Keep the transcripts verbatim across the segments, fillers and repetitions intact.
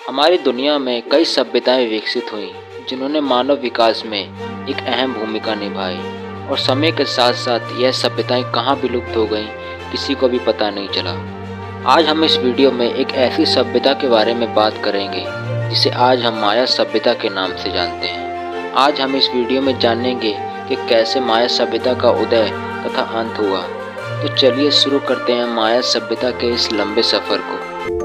हमारी दुनिया में कई सभ्यताएं विकसित हुईं जिन्होंने मानव विकास में एक अहम भूमिका निभाई और समय के साथ साथ यह सभ्यताएं कहाँ विलुप्त हो गईं किसी को भी पता नहीं चला। आज हम इस वीडियो में एक ऐसी सभ्यता के बारे में बात करेंगे जिसे आज हम माया सभ्यता के नाम से जानते हैं। आज हम इस वीडियो में जानेंगे कि कैसे माया सभ्यता का उदय तथा अंत हुआ। तो चलिए शुरू करते हैं माया सभ्यता के इस लंबे सफ़र को।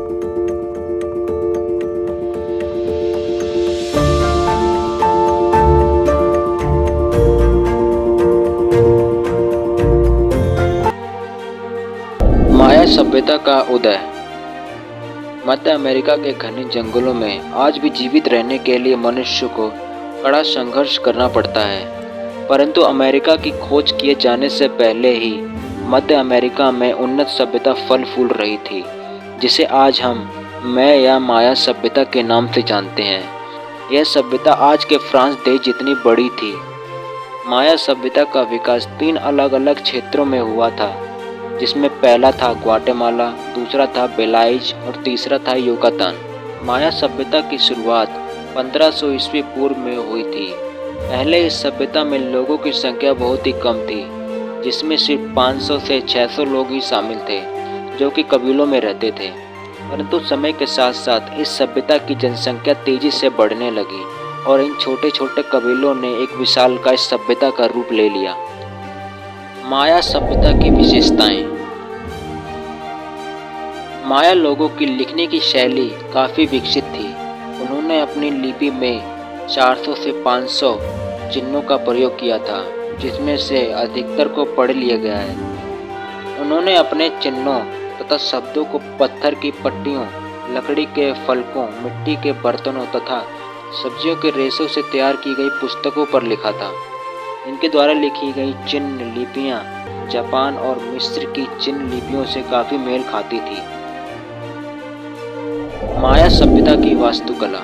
माया सभ्यता का उदय। मध्य अमेरिका के घने जंगलों में आज भी जीवित रहने के लिए मनुष्य को कड़ा संघर्ष करना पड़ता है, परंतु अमेरिका की खोज किए जाने से पहले ही मध्य अमेरिका में उन्नत सभ्यता फल फूल रही थी, जिसे आज हम मैं या माया सभ्यता के नाम से जानते हैं। यह सभ्यता आज के फ्रांस देश जितनी बड़ी थी। माया सभ्यता का विकास तीन अलग अलग क्षेत्रों में हुआ था, जिसमें पहला था ग्वाटेमाला, दूसरा था बेलाइज और तीसरा था युकातान। माया सभ्यता की शुरुआत पंद्रह सौ ईस्वी पूर्व में हुई थी। पहले इस सभ्यता में लोगों की संख्या बहुत ही कम थी, जिसमें सिर्फ पाँच सौ से छह सौ लोग ही शामिल थे जो कि कबीलों में रहते थे। परंतु समय के साथ साथ इस सभ्यता की जनसंख्या तेजी से बढ़ने लगी और इन छोटे छोटे कबीलों ने एक विशालकाय सभ्यता का रूप ले लिया। माया सभ्यता की विशेषताएं। माया लोगों की लिखने की शैली काफ़ी विकसित थी। उन्होंने अपनी लिपि में चार सौ से पाँच सौ चिन्हों का प्रयोग किया था, जिसमें से अधिकतर को पढ़ लिया गया है। उन्होंने अपने चिन्हों तथा शब्दों को पत्थर की पट्टियों, लकड़ी के फलकों, मिट्टी के बर्तनों तथा सब्जियों के रेशों से तैयार की गई पुस्तकों पर लिखा था। इनके द्वारा लिखी गई चिन्ह लिपियाँ जापान और मिस्र की चिन्ह लिपियों से काफ़ी मेल खाती थी। माया सभ्यता की वास्तुकला।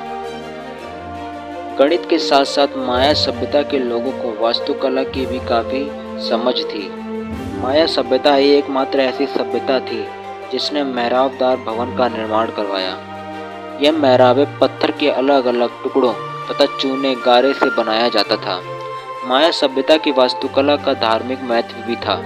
गणित के साथ साथ माया सभ्यता के लोगों को वास्तुकला की भी काफ़ी समझ थी। माया सभ्यता ही एकमात्र ऐसी सभ्यता थी जिसने मेहराबदार भवन का निर्माण करवाया। यह मेहराबे पत्थर के अलग अलग टुकड़ों तथा चूने गारे से बनाया जाता था। माया सभ्यता की वास्तुकला का धार्मिक महत्व भी था।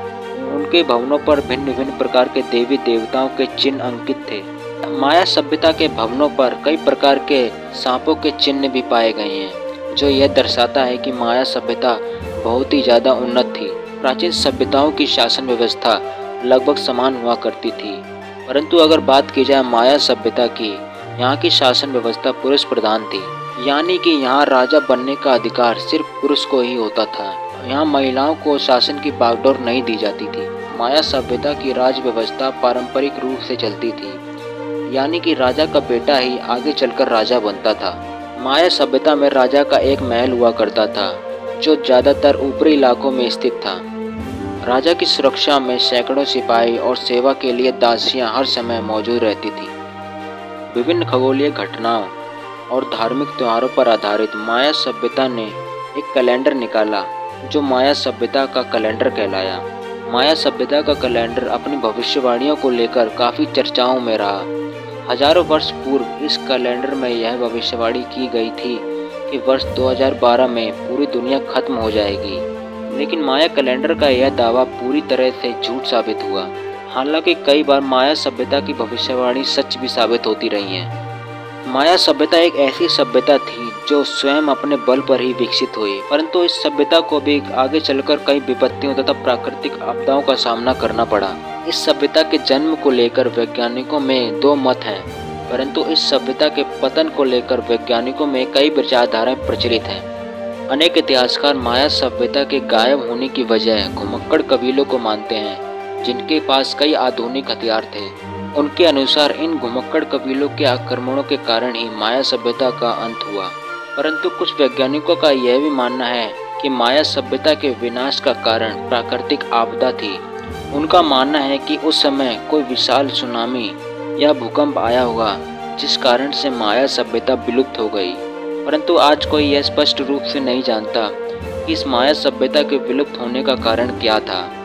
उनके भवनों पर भिन्न विभिन्न प्रकार के देवी देवताओं के चिन्ह अंकित थे। माया सभ्यता के भवनों पर कई प्रकार के सांपों के चिन्ह भी पाए गए हैं, जो यह दर्शाता है कि माया सभ्यता बहुत ही ज़्यादा उन्नत थी। प्राचीन सभ्यताओं की शासन व्यवस्था लगभग समान हुआ करती थी, परंतु अगर बात की जाए माया सभ्यता की, यहाँ की शासन व्यवस्था पुरुष प्रधान थी, यानी कि यहाँ राजा बनने का अधिकार सिर्फ पुरुष को ही होता था। यहाँ महिलाओं को शासन की बागडोर नहीं दी जाती थी। माया सभ्यता की राज व्यवस्था पारंपरिक रूप से चलती थी, यानी कि राजा का बेटा ही आगे चलकर राजा बनता था। माया सभ्यता में राजा का एक महल हुआ करता था, जो ज़्यादातर ऊपरी इलाकों में स्थित था। राजा की सुरक्षा में सैकड़ों सिपाही और सेवा के लिए दासियाँ हर समय मौजूद रहती थी। विभिन्न खगोलीय घटनाओं और धार्मिक त्योहारों पर आधारित माया सभ्यता ने एक कैलेंडर निकाला, जो माया सभ्यता का कैलेंडर कहलाया। माया सभ्यता का कैलेंडर अपनी भविष्यवाणियों को लेकर काफ़ी चर्चाओं में रहा। हजारों वर्ष पूर्व इस कैलेंडर में यह भविष्यवाणी की गई थी कि वर्ष दो हज़ार बारह में पूरी दुनिया खत्म हो जाएगी, लेकिन माया कैलेंडर का यह दावा पूरी तरह से झूठ साबित हुआ। हालांकि कई बार माया सभ्यता की भविष्यवाणी सच भी साबित होती रही हैं। माया सभ्यता एक ऐसी सभ्यता थी जो स्वयं अपने बल पर ही विकसित हुई, परंतु इस सभ्यता को भी आगे चलकर कई विपत्तियों तथा प्राकृतिक आपदाओं का सामना करना पड़ा। इस सभ्यता के जन्म को लेकर वैज्ञानिकों में दो मत हैं, परंतु इस सभ्यता के पतन को लेकर वैज्ञानिकों में कई विचारधाराएं प्रचलित हैं। अनेक इतिहासकार माया सभ्यता के गायब होने की वजह घुमक्कड़ कबीलों को मानते हैं, जिनके पास कई आधुनिक हथियार थे। उनके अनुसार इन घुमक्कड़ कबीलों के आक्रमणों के कारण ही माया सभ्यता का अंत हुआ, परंतु कुछ वैज्ञानिकों का यह भी मानना है कि माया सभ्यता के विनाश का कारण प्राकृतिक आपदा थी। उनका मानना है कि उस समय कोई विशाल सुनामी या भूकंप आया होगा, जिस कारण से माया सभ्यता विलुप्त हो गई। परंतु आज कोई यह स्पष्ट रूप से नहीं जानता कि इस माया सभ्यता के विलुप्त होने का कारण क्या था।